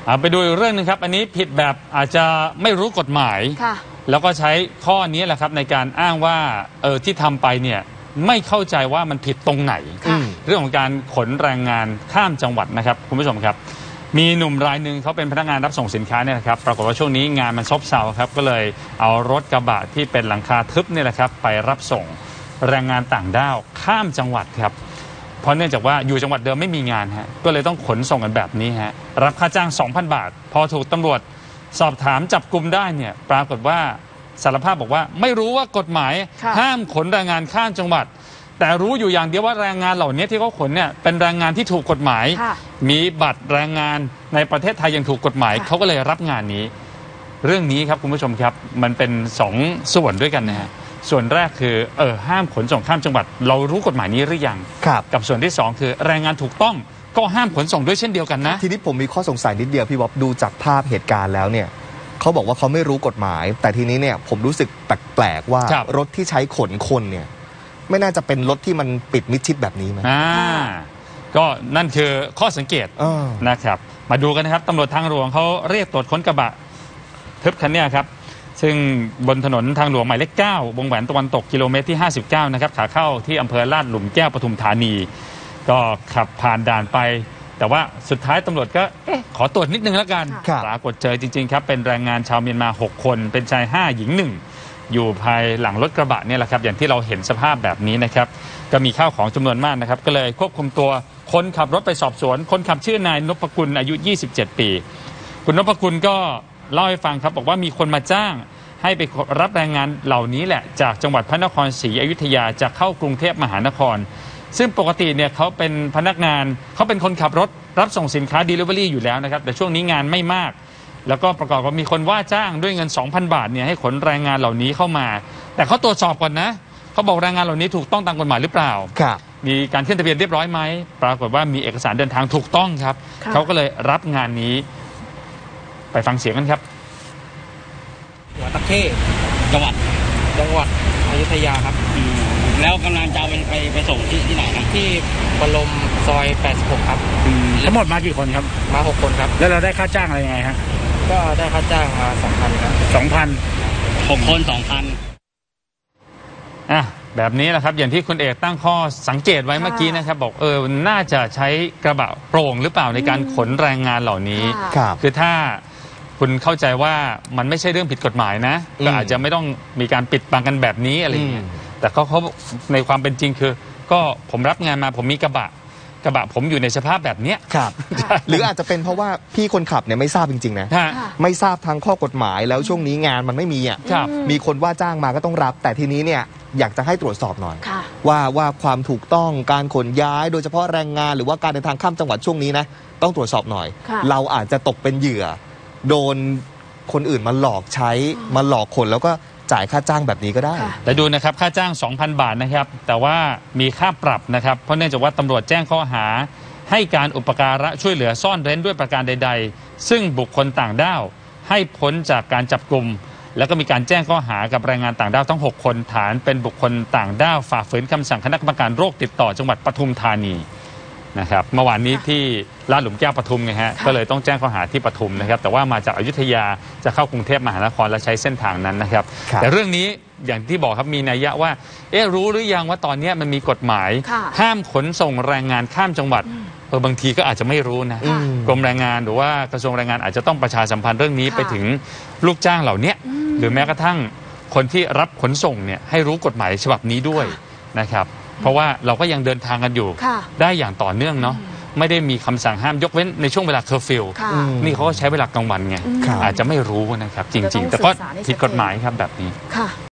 ไปดูอีกเรื่องนึงครับอันนี้ผิดแบบอาจจะไม่รู้กฎหมายแล้วก็ใช้ข้อนี้แหละครับในการอ้างว่าที่ทำไปเนี่ยไม่เข้าใจว่ามันผิดตรงไหนเรื่องของการขนแรงงานข้ามจังหวัดนะครับคุณผู้ชมครับมีหนุ่มรายหนึ่งเขาเป็นพนักงานรับส่งสินค้าเนี่ยครับปรากฏว่าช่วงนี้งานมันซบเซาครับก็เลยเอารถกระบะที่เป็นหลังคาทึบนี่แหละครับไปรับส่งแรงงานต่างด้าวข้ามจังหวัดครับเพราะเนื่องจากว่าอยู่จังหวัดเดิมไม่มีงานฮะก็เลยต้องขนส่งกันแบบนี้ฮะรับค่าจ้าง 2,000 บาทพอถูกตำรวจสอบถามจับกุมได้เนี่ยปรากฏว่าสารภาพบอกว่าไม่รู้ว่ากฎหมายห้ามขนแรงงานข้ามจังหวัดแต่รู้อยู่อย่างเดียวว่าแรงงานเหล่านี้ที่เขาขนเนี่ยเป็นแรงงานที่ถูกกฎหมายมีบัตรแรงงานในประเทศไทยยังถูกกฎหมายเขาก็เลยรับงานนี้เรื่องนี้ครับคุณผู้ชมครับมันเป็น2 ส่วนด้วยกันนะฮะส่วนแรกคือห้ามขนส่งข้ามจังหวัดเรารู้กฎหมายนี้หรือยังกับส่วนที่2คือแรงงานถูกต้องก็ห้ามขนส่งด้วยเช่นเดียวกันนะทีนี้ผมมีข้อสงสัยนิดเดียวพี่บ๊อบดูจากภาพเหตุการณ์แล้วเนี่ยเขาบอกว่าเขาไม่รู้กฎหมายแต่ทีนี้เนี่ยผมรู้สึกแปลกๆว่ารถที่ใช้ขนคนเนี่ยไม่น่าจะเป็นรถที่มันปิดมิดชิดแบบนี้ไหมก็นั่นคือข้อสังเกตนะครับมาดูกันนะครับตำรวจทางหลวงเขาเรียกตรวจค้นกระบะทึบคันนี้ครับซึ่งบนถนนทางหลวงหมายเลข 9 วงแหวนตะวันตกกิโลเมตรที่ 59 นะครับขาเข้าที่อำเภอลาดหลุมแก้วปทุมธานีก็ขับผ่านด่านไปแต่ว่าสุดท้ายตำรวจก็ขอตรวจนิดนึงแล้วกันปรากฏเจอจริงๆครับเป็นแรงงานชาวเมียนมา6 คนเป็นชาย5 หญิง 1อยู่ภายหลังรถกระบะเนี่ยแหละครับอย่างที่เราเห็นสภาพแบบนี้นะครับก็มีข้าวของจำนวนมากนะครับก็เลยควบคุมตัวคนขับรถไปสอบสวนคนขับชื่อนายนพกุลอายุ27 ปีคุณนพกุลก็เล่าให้ฟังครับบอกว่ามีคนมาจ้างให้ไปรับแรงงานเหล่านี้แหละจากจังหวัดพระนครศรีอยุธยาจะเข้ากรุงเทพมหานครซึ่งปกติเนี่ยเขาเป็นพนักงานเขาเป็นคนขับรถรับส่งสินค้า Delivery อยู่แล้วนะครับแต่ช่วงนี้งานไม่มากแล้วก็ประกอบกับมีคนว่าจ้างด้วยเงิน 2,000 บาทเนี่ยให้ขนแรงงานเหล่านี้เข้ามาแต่เขาตรวจสอบก่อนนะเขาบอกแรงงานเหล่านี้ถูกต้องตามกฎหมายหรือเปล่ามีการขึ้นทะเบียนเรียบร้อยไหมปรากฏว่ามีเอกสารเดินทางถูกต้องครับเขาก็เลยรับงานนี้ไปฟังเสียงกันครับหัวตะเข้จังหวัดอยุธยาครับแล้วกำลังจะไปส่งที่ไหนครับที่บรมซอย86ครับทั้งหมดมากี่คนครับมา6 คนครับแล้วเราได้ค่าจ้างอะไรยังไงฮะก็ได้ค่าจ้างมา 2,000 ครับ 2,000 6 คน 2,000แบบนี้แหละครับอย่างที่คุณเอกตั้งข้อสังเกตไว้เมื่อกี้นะครับบอกน่าจะใช้กระบะโปร่งหรือเปล่าในการขนแรงงานเหล่านี้คือถ้าคุณเข้าใจว่ามันไม่ใช่เรื่องผิดกฎหมายนะก็อาจจะไม่ต้องมีการปิดบังกันแบบนี้อะไรอย่างเงี้ยแต่เขาในความเป็นจริงคือก็ผมรับงานมาผมมีกระบะผมอยู่ในสภาพแบบนี้ครับหรืออาจจะเป็นเพราะว่าพี่คนขับเนี่ยไม่ทราบจริงๆนะไม่ทราบทางข้อกฎหมายแล้วช่วงนี้งานมันไม่มีมีคนว่าจ้างมาก็ต้องรับแต่ทีนี้เนี่ยอยากจะให้ตรวจสอบหน่อยว่าความถูกต้องการขนย้ายโดยเฉพาะแรงงานหรือว่าการเดินทางข้ามจังหวัดช่วงนี้นะต้องตรวจสอบหน่อยเราอาจจะตกเป็นเหยื่อโดนคนอื่นมาหลอกใช้มาหลอกคนแล้วก็จ่ายค่าจ้างแบบนี้ก็ได้แต่ดูนะครับค่าจ้าง 2,000 บาทนะครับแต่ว่ามีค่าปรับนะครับเพราะเนื่องจากว่าตำรวจแจ้งข้อหาให้การอุปการะช่วยเหลือซ่อนเร้นด้วยประการใดๆซึ่งบุคคลต่างด้าวให้พ้นจากการจับกุมแล้วก็มีการแจ้งข้อหากับแรงงานต่างด้าวทั้ง6 คนฐานเป็นบุคคลต่างด้าวฝ่าฝืนคำสั่งคณะกรรมการโรคติดต่อจังหวัดปทุมธานีนะครับเมื่อวานนี้ที่ลาดหลุมแก้วปทุมไงฮะก็เลยต้องแจ้งข้อหาที่ปทุมนะครับแต่ว่ามาจากอยุธยาจะเข้ากรุงเทพมหานครและใช้เส้นทางนั้นนะครับแต่เรื่องนี้อย่างที่บอกครับมีนัยยะว่ารู้หรือยังว่าตอนนี้มันมีกฎหมายห้ามขนส่งแรงงานข้ามจังหวัดบางทีก็อาจจะไม่รู้นะกรมแรงงานหรือว่ากระทรวงแรงงานอาจจะต้องประชาสัมพันธ์เรื่องนี้ไปถึงลูกจ้างเหล่านี้หรือแม้กระทั่งคนที่รับขนส่งเนี่ยให้รู้กฎหมายฉบับนี้ด้วยนะครับเพราะว่าเราก็ยังเดินทางกันอยู่ได้อย่างต่อเนื่องเนาะไม่ได้มีคำสั่งห้ามยกเว้นในช่วงเวลาเคอร์ฟิวนี่เขาก็ใช้เวลากลางวันไงอาจจะไม่รู้นะครับจริงๆแต่ก็ผิดกฎหมายครับแบบนี้